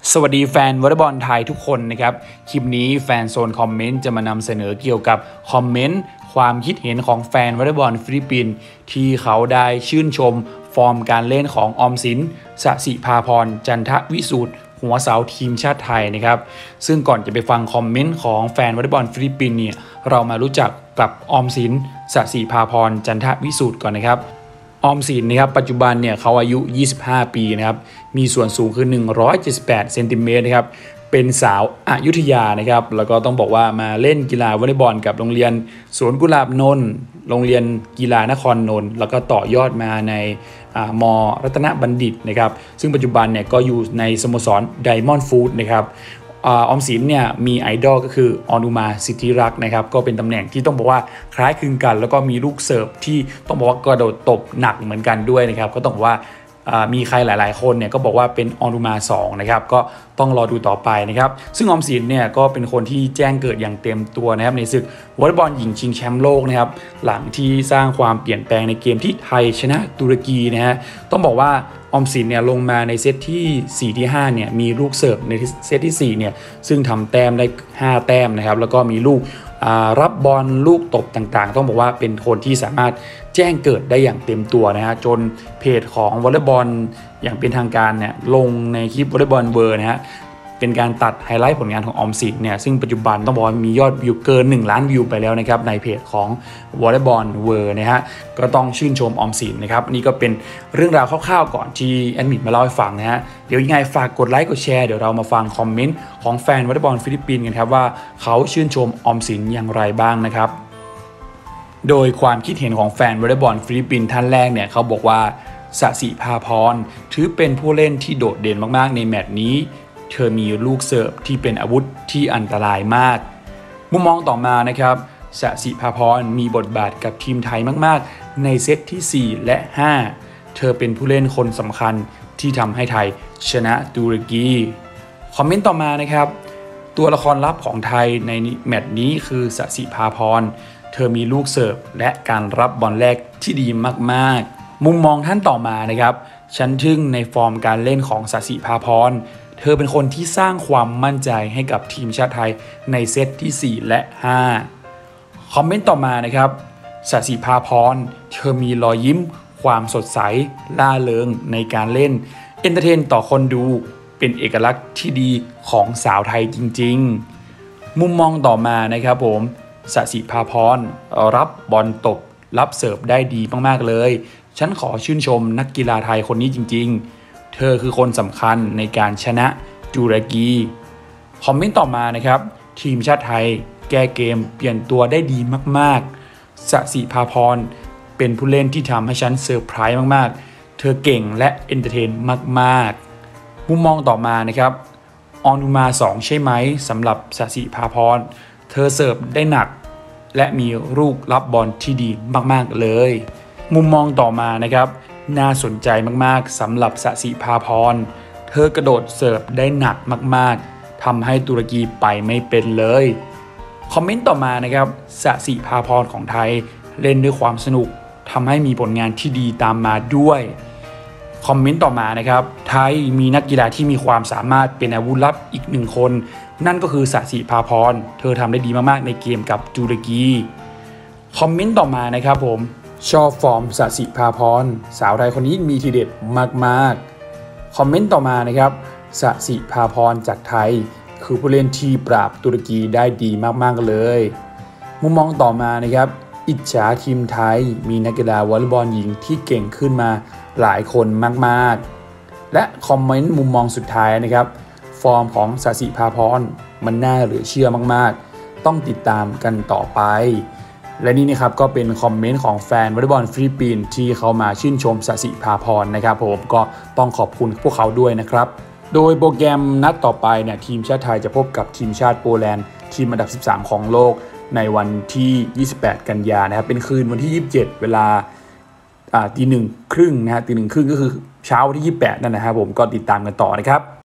สวัสดีแฟนวอลเลย์บอลไทยทุกคนนะครับคลิปนี้แฟนโซนคอมเมนต์จะมานำเสนอเกี่ยวกับคอมเมนต์ความคิดเห็นของแฟนวอลเลย์บอลฟิลิปปินส์ที่เขาได้ชื่นชมฟอร์มการเล่นของออมสินสศิภาพรจันทวิสูตรหัวเสาทีมชาติไทยนะครับซึ่งก่อนจะไปฟังคอมเมนต์ของแฟนวอลเลย์บอลฟิลิปปินส์เนี่ยเรามารู้จักกับออมสินสศิภาพรจันทวิสูตรก่อนนะครับออมสินนะครับปัจจุบันเนี่ยเขาอายุ 25 ปีนะครับมีส่วนสูงคือ 178 เซนติเมตรนะครับเป็นสาวอยุธยานะครับแล้วก็ต้องบอกว่ามาเล่นกีฬาวอลเลย์บอลกับโรงเรียนสวนกุหลาบนนท์โรงเรียนกีฬานครนนท์แล้วก็ต่อยอดมาในมรัตนบัณฑิตนะครับซึ่งปัจจุบันเนี่ยก็อยู่ในสโมสรไดมอนด์ฟู้ดนะครับออมสินเนี่ยมีไอดอลก็คือออนุมาสิทธิรักษ์นะครับก็เป็นตำแหน่งที่ต้องบอกว่าคล้ายคลึงกันแล้วก็มีลูกเสิร์ฟที่ต้องบอกว่ากระโดดตบหนักเหมือนกันด้วยนะครับก็ต้องบอกว่ามีใครหลายๆคนเนี่ยก็บอกว่าเป็นออนุมา2นะครับก็ต้องรอดูต่อไปนะครับซึ่งออมสินเนี่ยก็เป็นคนที่แจ้งเกิดอย่างเต็มตัวนะครับในศึกวอลเลย์บอลหญิงชิงแชมป์โลกนะครับหลังที่สร้างความเปลี่ยนแปลงในเกมที่ไทยชนะตุรกีนะฮะต้องบอกว่าออมสินเนี่ยลงมาในเซตที่4ที่5เนี่ยมีลูกเสิร์ฟในเซตที่4เนี่ยซึ่งทำแต้มได้5แต้มนะครับแล้วก็มีลูกรับบอลลูกตบต่างๆต้องบอกว่าเป็นคนที่สามารถแจ้งเกิดได้อย่างเต็มตัวนะฮะจนเพจของวอลเลย์บอลอย่างเป็นทางการเนี่ยลงในคลิปวอลเลย์บอลเวอร์นะฮะเป็นการตัดไฮไลท์ผลงานของออมสินเนี่ยซึ่งปัจจุบันต้องบอกว่ามียอดวิวเกิน1 ล้านวิวไปแล้วนะครับในเพจของวอลเลย์บอลเวอร์นะฮะก็ต้องชื่นชมออมสินนะครับนี่ก็เป็นเรื่องราวคร่าวๆก่อนที่แอดมินมาเล่าให้ฟังนะฮะเดี๋ยวยังไงฝากกดไลค์กดแชร์เดี๋ยวเรามาฟังคอมเมนต์ของแฟนวอลเลย์บอลฟิลิปปินส์กันครับว่าเขาชื่นชมออมสินอย่างไรบ้างนะครับโดยความคิดเห็นของแฟนวอลเลย์บอลฟิลิปปินส์ท่านแรกเนี่ยเขาบอกว่าสศิภาพรถือเป็นผู้เล่นที่โดดเด่นมากๆในแมตช์นี้เธอมีลูกเสิร์ฟที่เป็นอาวุธที่อันตรายมากมุมมองต่อมานะครับสศิภาพรมีบทบาทกับทีมไทยมากๆในเซตที่4และ5เธอเป็นผู้เล่นคนสำคัญที่ทำให้ไทยชนะตุรกีคอมเมนต์ต่อมานะครับตัวละครลับของไทยในแมตช์นี้คือสศิภาพรเธอมีลูกเสิร์ฟและการรับบอลแรกที่ดีมากๆมุมมองท่านต่อมานะครับฉันทึ่งในฟอร์มการเล่นของสศิภาพรเธอเป็นคนที่สร้างความมั่นใจให้กับทีมชาติไทยในเซตที่4และ5คอมเมนต์ต่อมานะครับสศิภาพรเธอมีรอยยิ้มความสดใสล่าเริงในการเล่นเอนเตอร์เทนต่อคนดูเป็นเอกลักษณ์ที่ดีของสาวไทยจริงๆมุมมองต่อมานะครับผมสศิภาพรรับบอลตบรับเสิร์ฟได้ดีมากๆเลยฉันขอชื่นชมนักกีฬาไทยคนนี้จริงๆเธอคือคนสำคัญในการชนะตุรกีคอมเมนต์ต่อมานะครับทีมชาติไทยแก้เกมเปลี่ยนตัวได้ดีมากๆสศิภาพรเป็นผู้เล่นที่ทำให้ฉันเซอร์ไพรส์มากๆเธอเก่งและเอนเตอร์เทนมากๆมุมมองต่อมานะครับออนุมา2ใช่ไหมสำหรับสศิภาพรเธอเสิร์ฟได้หนักและมีลูกรับบอลที่ดีมากๆเลยมุมมองต่อมานะครับน่าสนใจมากๆสำหรับสศิภาพรเธอกระโดดเสิร์ฟได้หนักมากๆทำให้ตุรกีไปไม่เป็นเลยคอมเมนต์ต่อมานะครับสศิภาพรของไทยเล่นด้วยความสนุกทำให้มีผลงานที่ดีตามมาด้วยคอมเมนต์ต่อมานะครับไทยมีนักกีฬาที่มีความสามารถเป็นอาวุธลับอีก1คนนั่นก็คือสศิภาพรเธอทำได้ดีมากๆในเกมกับตุรกีคอมเมนต์ต่อมานะครับผมชอบฟอร์มสศิภาพรสาวไทยคนนี้มีทีเด็ดมากๆคอมเมนต์ต่อมานะครับสศิภาพรจากไทยคือผู้เล่นที่ปราบตุรกีได้ดีมากๆเลยมุมมองต่อมานะครับอิจฉาทีมไทยมีนักกีฬาวอลเลย์บอลหญิงที่เก่งขึ้นมาหลายคนมากๆและคอมเมนต์มุมมองสุดท้ายนะครับฟอร์มของสศิภาพรมันน่าเหลือเชื่อมากๆต้องติดตามกันต่อไปและนี่นะครับก็เป็นคอมเมนต์ของแฟนวอลเลย์บอลฟิลิปปินส์ที่เขามาชื่นชมสศิภาพรนะครับผมก็ต้องขอบคุณพวกเขาด้วยนะครับโดยโปรแกรมนัดต่อไปเนี่ยทีมชาติไทยจะพบกับทีมชาติโปแลนด์ทีมอันดับ13ของโลกในวันที่28กันยายนนะครับเป็นคืนวันที่27เวลาตี 1:30นะฮะตี 1:30ก็คือเช้าวันที่28นั่นนะครับผมก็ติดตามกันต่อนะครับ